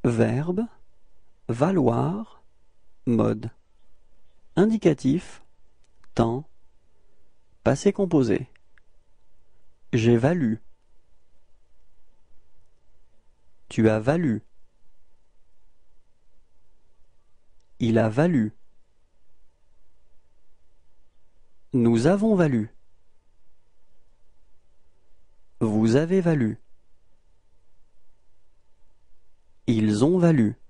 Verbe, valoir, mode. Indicatif, temps, passé composé. J'ai valu. Tu as valu. Il a valu. Nous avons valu. Vous avez valu. Ils ont valu.